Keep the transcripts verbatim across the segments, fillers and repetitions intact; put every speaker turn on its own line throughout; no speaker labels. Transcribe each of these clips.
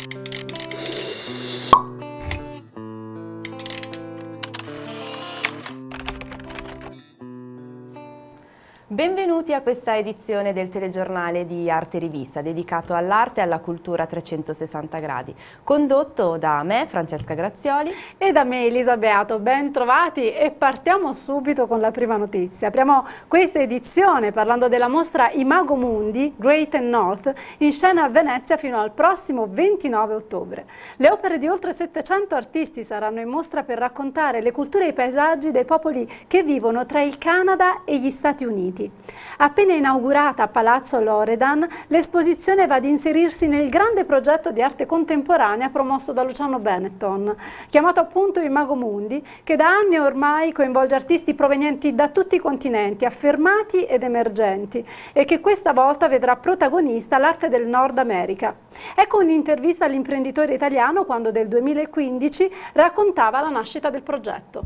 Benvenuti a questa edizione del telegiornale di Arte Rivista, dedicato all'arte e alla cultura a trecentosessanta gradi, condotto da me, Francesca Grazioli,
e da me, Elisa Beato. Ben trovati e partiamo subito con la prima notizia. Apriamo questa edizione parlando della mostra Imago Mundi, Great and North, in scena a Venezia fino al prossimo ventinove ottobre. Le opere di oltre settecento artisti saranno in mostra per raccontare le culture e i paesaggi dei popoli che vivono tra il Canada e gli Stati Uniti. Appena inaugurata a Palazzo Loredan, l'esposizione va ad inserirsi nel grande progetto di arte contemporanea promosso da Luciano Benetton, chiamato appunto Imago Mundi, che da anni ormai coinvolge artisti provenienti da tutti i continenti, affermati ed emergenti, e che questa volta vedrà protagonista l'arte del Nord America. Ecco un'intervista all'imprenditore italiano quando del duemilaquindici raccontava la nascita del progetto.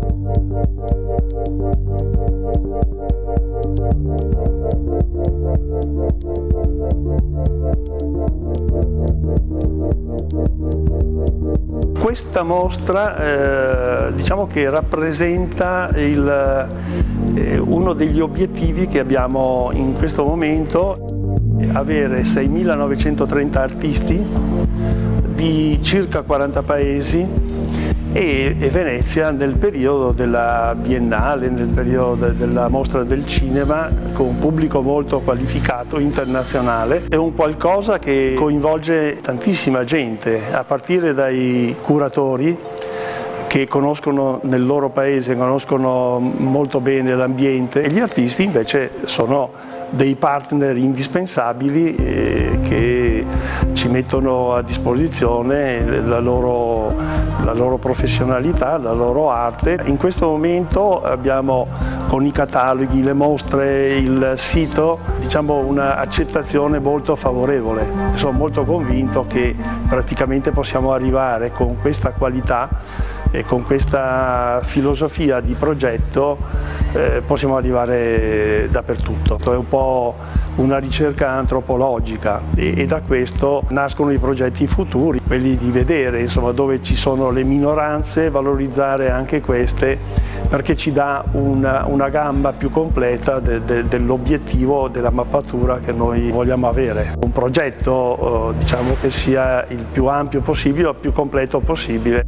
Questa mostra eh, diciamo che rappresenta il, eh, uno degli obiettivi che abbiamo in questo momento, avere seimilanovecentotrenta artisti di circa quaranta paesi e, e Venezia nel periodo della Biennale, nel periodo della mostra del cinema, con un pubblico molto qualificato, internazionale. È un qualcosa che coinvolge tantissima gente, a partire dai curatori che conoscono nel loro paese, conoscono molto bene l'ambiente, e gli artisti invece sono dei partner indispensabili eh, che ci mettono a disposizione la loro, la loro professionalità, la loro arte. In questo momento abbiamo, con i cataloghi, le mostre, il sito, diciamo un'accettazione molto favorevole. Sono molto convinto che praticamente possiamo arrivare con questa qualità e con questa filosofia di progetto eh, possiamo arrivare dappertutto. È un po' una ricerca antropologica e, e da questo nascono i progetti futuri, quelli di vedere insomma dove ci sono le minoranze, valorizzare anche queste, perché ci dà una, una gamba più completa de, de, dell'obiettivo della mappatura che noi vogliamo avere. Un progetto eh, diciamo che sia il più ampio possibile, il più completo possibile.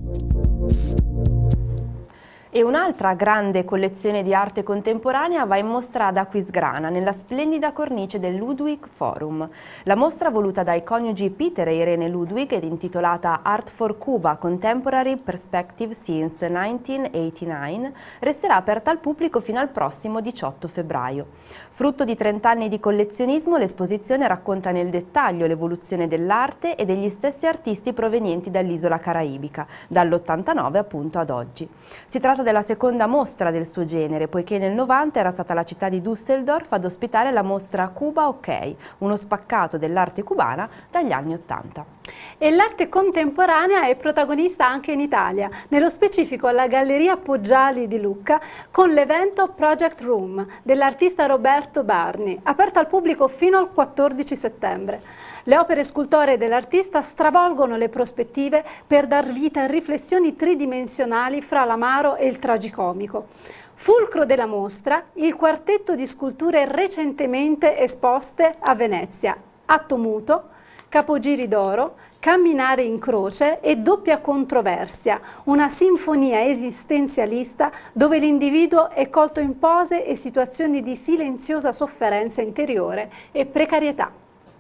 E un'altra grande collezione di arte contemporanea va in mostra ad Aquisgrana, nella splendida cornice del Ludwig Forum. La mostra, voluta dai coniugi Peter e Irene Ludwig ed intitolata Art for Cuba Contemporary Perspective Since millenovecentoottantanove, resterà aperta al pubblico fino al prossimo diciotto febbraio. Frutto di trent'anni di collezionismo, l'esposizione racconta nel dettaglio l'evoluzione dell'arte e degli stessi artisti provenienti dall'isola caraibica, dall'ottantanove appunto ad oggi. Si tratta della seconda mostra del suo genere, poiché nel novanta era stata la città di Düsseldorf ad ospitare la mostra Cuba OK, uno spaccato dell'arte cubana dagli anni ottanta.
E l'arte contemporanea è protagonista anche in Italia, nello specifico alla Galleria Poggiali di Lucca, con l'evento Project Room dell'artista Roberto Barni, aperto al pubblico fino al quattordici settembre. Le opere scultoree dell'artista stravolgono le prospettive per dar vita a riflessioni tridimensionali fra l'amaro e il tragicomico. Fulcro della mostra, il quartetto di sculture recentemente esposte a Venezia, Atto Muto, Capogiri d'Oro, Camminare in croce e Doppia controversia, una sinfonia esistenzialista dove l'individuo è colto in pose e situazioni di silenziosa sofferenza interiore e precarietà.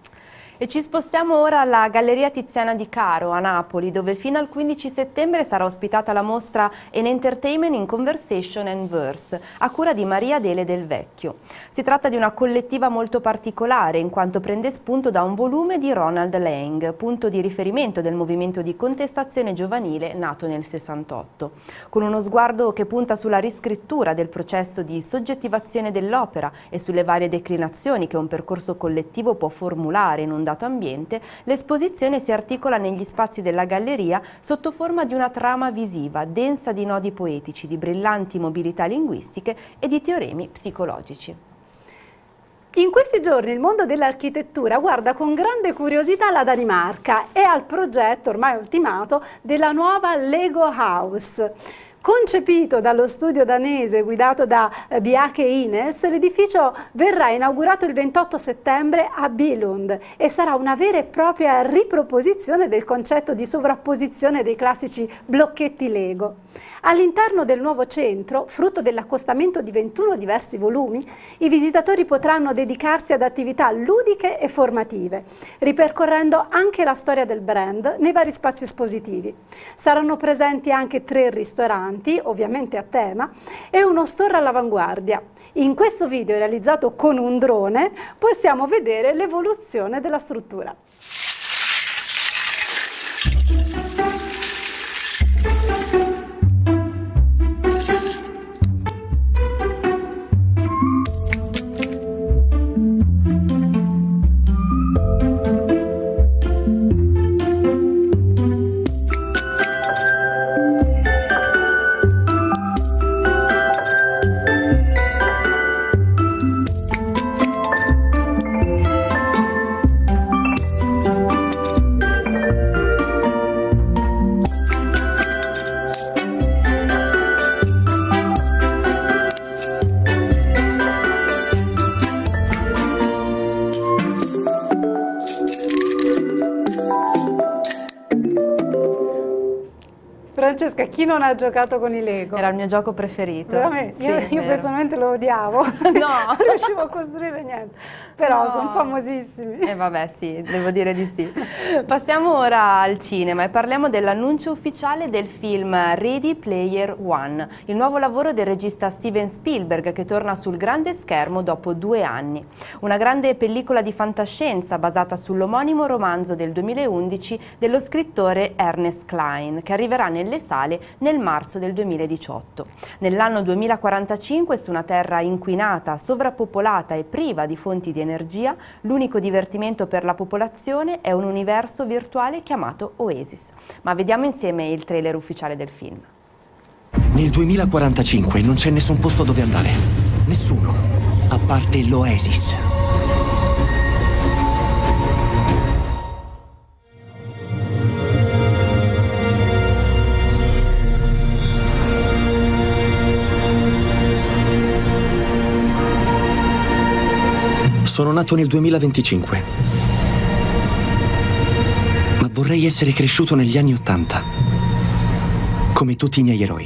E ci spostiamo ora alla Galleria Tiziana di Caro a Napoli, dove fino al quindici settembre sarà ospitata la mostra An Entertainment in Conversation and Verse, a cura di Maria Adele Del Vecchio. Si tratta di una collettiva molto particolare, in quanto prende spunto da un volume di Ronald Lang, punto di riferimento del movimento di contestazione giovanile nato nel sessantotto. Con uno sguardo che punta sulla riscrittura del processo di soggettivazione dell'opera e sulle varie declinazioni che un percorso collettivo può formulare in un dato ambiente, l'esposizione si articola negli spazi della galleria sotto forma di una trama visiva, densa di nodi poetici, di brillanti mobilità linguistiche e di teoremi psicologici.
In questi giorni il mondo dell'architettura guarda con grande curiosità la Danimarca e al progetto ormai ultimato della nuova Lego House. Concepito dallo studio danese guidato da Bjarke Ingels, l'edificio verrà inaugurato il ventotto settembre a Billund e sarà una vera e propria riproposizione del concetto di sovrapposizione dei classici blocchetti Lego. All'interno del nuovo centro, frutto dell'accostamento di ventuno diversi volumi, i visitatori potranno dedicarsi ad attività ludiche e formative, ripercorrendo anche la storia del brand nei vari spazi espositivi. Saranno presenti anche tre ristoranti, ovviamente a tema, e uno store all'avanguardia. In questo video realizzato con un drone possiamo vedere l'evoluzione della struttura. Francesca, chi non ha giocato con i Lego?
Era il mio gioco preferito.
Veramente?
Sì,
io io personalmente lo odiavo.
No.
Non riuscivo a costruire niente. Però
No.
sono famosissimi.
E eh vabbè, sì, devo dire di sì. Passiamo ora al cinema e parliamo dell'annuncio ufficiale del film Ready Player One, il nuovo lavoro del regista Steven Spielberg che torna sul grande schermo dopo due anni. Una grande pellicola di fantascienza basata sull'omonimo romanzo del duemilaundici dello scrittore Ernest Cline, che arriverà nelle sale nel marzo del duemiladiciotto. Nell'anno duemilaquarantacinque, su una terra inquinata, sovrappopolata e priva di fonti di energia, l'unico divertimento per la popolazione è un universo virtuale chiamato Oasis. Ma vediamo insieme il trailer ufficiale del film.
Nel duemilaquarantacinque non c'è nessun posto dove andare. Nessuno, a parte l'Oasis. Sono nato nel duemilaventicinque, ma vorrei essere cresciuto negli anni Ottanta, come tutti i miei eroi.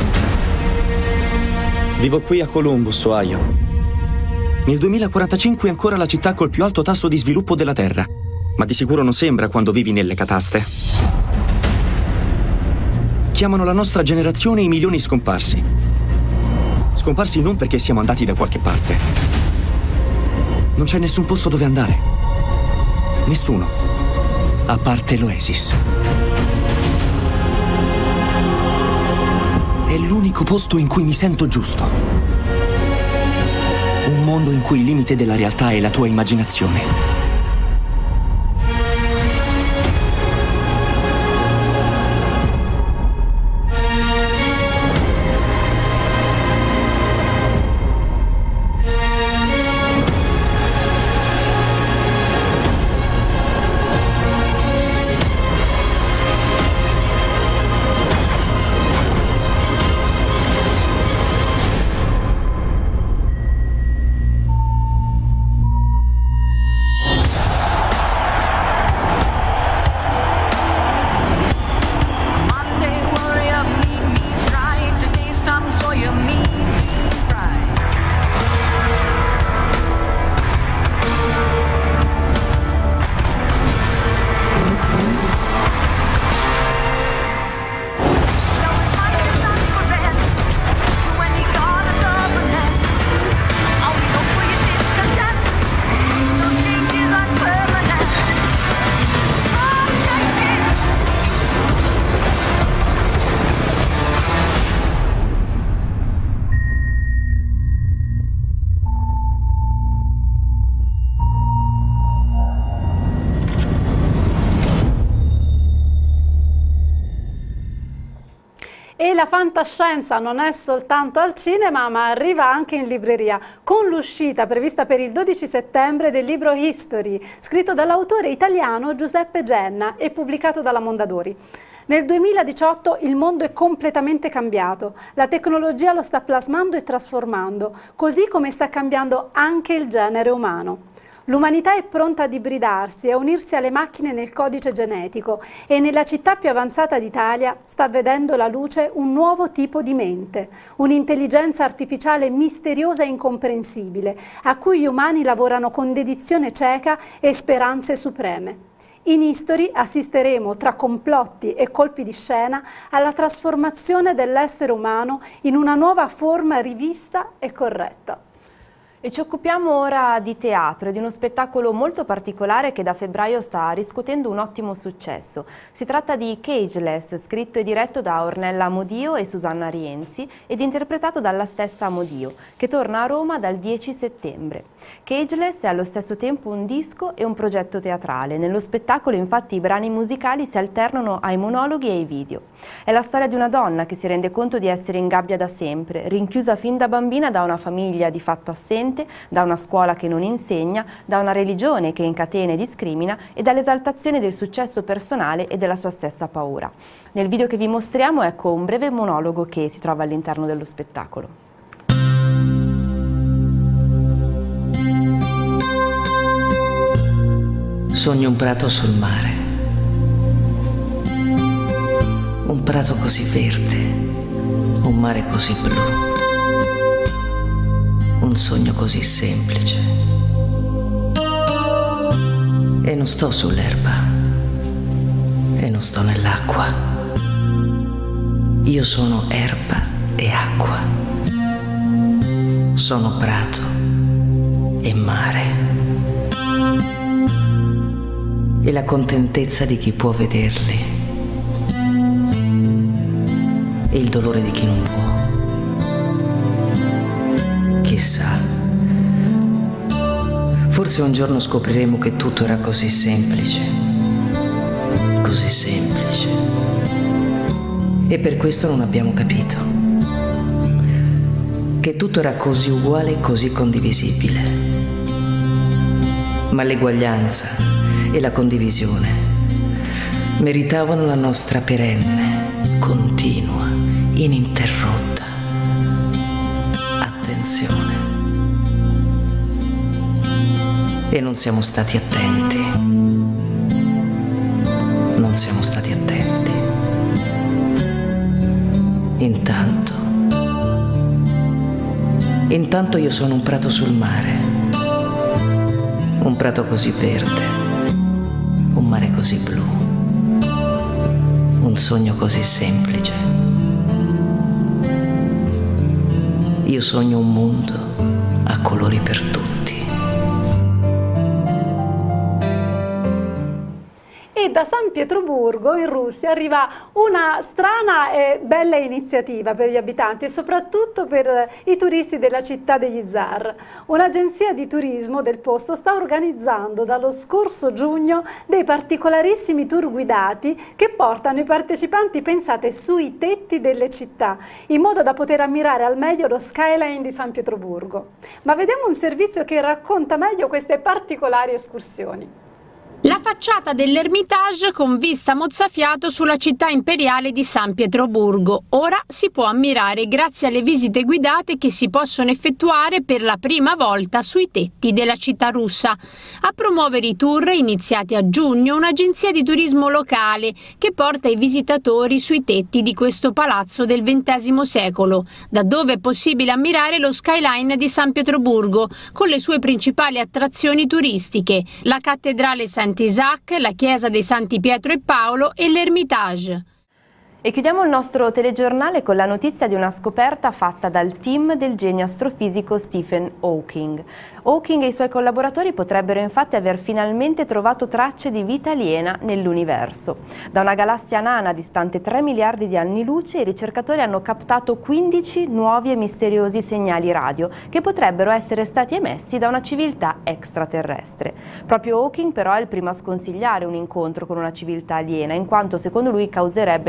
Vivo qui a Columbus, Ohio. Nel duemilaquarantacinque è ancora la città col più alto tasso di sviluppo della Terra, ma di sicuro non sembra quando vivi nelle cataste. Chiamano la nostra generazione i milioni scomparsi. Scomparsi non perché siamo andati da qualche parte. Non c'è nessun posto dove andare. Nessuno. A parte l'Oasis. È l'unico posto in cui mi sento giusto. Un mondo in cui il limite della realtà è la tua immaginazione.
E la fantascienza non è soltanto al cinema, ma arriva anche in libreria, con l'uscita prevista per il dodici settembre del libro History, scritto dall'autore italiano Giuseppe Genna e pubblicato dalla Mondadori. Nel duemiladiciotto il mondo è completamente cambiato, la tecnologia lo sta plasmando e trasformando, così come sta cambiando anche il genere umano. L'umanità è pronta ad ibridarsi e a unirsi alle macchine nel codice genetico e nella città più avanzata d'Italia sta vedendo la luce un nuovo tipo di mente, un'intelligenza artificiale misteriosa e incomprensibile, a cui gli umani lavorano con dedizione cieca e speranze supreme. In History assisteremo, tra complotti e colpi di scena, alla trasformazione dell'essere umano in una nuova forma rivista e corretta.
E ci occupiamo ora di teatro e di uno spettacolo molto particolare che da febbraio sta riscuotendo un ottimo successo. Si tratta di Cageless, scritto e diretto da Ornella Amodio e Susanna Rienzi ed interpretato dalla stessa Amodio, che torna a Roma dal dieci settembre. Cageless è allo stesso tempo un disco e un progetto teatrale. Nello spettacolo infatti i brani musicali si alternano ai monologhi e ai video. È la storia di una donna che si rende conto di essere in gabbia da sempre, rinchiusa fin da bambina da una famiglia di fatto assente, da una scuola che non insegna, da una religione che incatena e discrimina e dall'esaltazione del successo personale e della sua stessa paura. Nel video che vi mostriamo ecco un breve monologo che si trova all'interno dello spettacolo.
Sogno un prato sul mare, un prato così verde, un mare così blu. Un sogno così semplice. E non sto sull'erba. E non sto nell'acqua. Io sono erba e acqua. Sono prato e mare. E la contentezza di chi può vederli. E il dolore di chi non può. Chissà, forse un giorno scopriremo che tutto era così semplice, così semplice. E per questo non abbiamo capito che tutto era così uguale e così condivisibile. Ma l'eguaglianza e la condivisione meritavano la nostra perenne, continua, ininterrotta attenzione. E non siamo stati attenti. Non siamo stati attenti. Intanto, intanto io sono un prato sul mare, un prato così verde, un mare così blu, un sogno così semplice. Io sogno un mondo a colori per tutti.
E da San Pietroburgo in Russia arriva una strana e bella iniziativa per gli abitanti e soprattutto per i turisti della città degli zar. Un'agenzia di turismo del posto sta organizzando dallo scorso giugno dei particolarissimi tour guidati che portano i partecipanti, pensate, sui tetti delle città, in modo da poter ammirare al meglio lo skyline di San Pietroburgo. Ma vediamo un servizio che racconta meglio queste particolari escursioni.
La facciata dell'Ermitage con vista mozzafiato sulla città imperiale di San Pietroburgo. Ora si può ammirare grazie alle visite guidate che si possono effettuare per la prima volta sui tetti della città russa. A promuovere i tour iniziati a giugno un'agenzia di turismo locale che porta i visitatori sui tetti di questo palazzo del ventesimo secolo, da dove è possibile ammirare lo skyline di San Pietroburgo con le sue principali attrazioni turistiche, la cattedrale San Isaac, la chiesa dei Santi Pietro e Paolo e l'Ermitage.
E chiudiamo il nostro telegiornale con la notizia di una scoperta fatta dal team del genio astrofisico Stephen Hawking. Hawking e i suoi collaboratori potrebbero infatti aver finalmente trovato tracce di vita aliena nell'universo. Da una galassia nana distante tre miliardi di anni luce, i ricercatori hanno captato quindici nuovi e misteriosi segnali radio che potrebbero essere stati emessi da una civiltà extraterrestre. Proprio Hawking però è il primo a sconsigliare un incontro con una civiltà aliena, in quanto secondo lui causerebbe la distruzione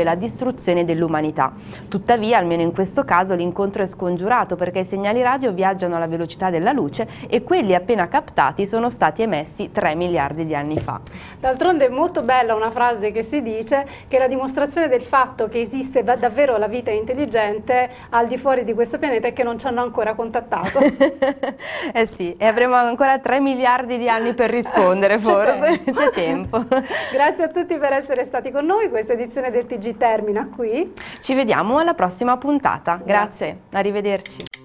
distruzione dell'umanità. Tuttavia, almeno in questo caso, l'incontro è scongiurato perché i segnali radio viaggiano alla velocità della luce e quelli appena captati sono stati emessi tre miliardi di anni fa.
D'altronde è molto bella una frase che si dice che è la dimostrazione del fatto che esiste davvero la vita intelligente al di fuori di questo pianeta e che non ci hanno ancora contattato.
Eh sì, e avremo ancora tre miliardi di anni per rispondere, forse c'è tempo.
Grazie a tutti per essere stati con noi, questa edizione del T G termina qui.
Ci vediamo alla prossima puntata. Grazie, Grazie. Arrivederci.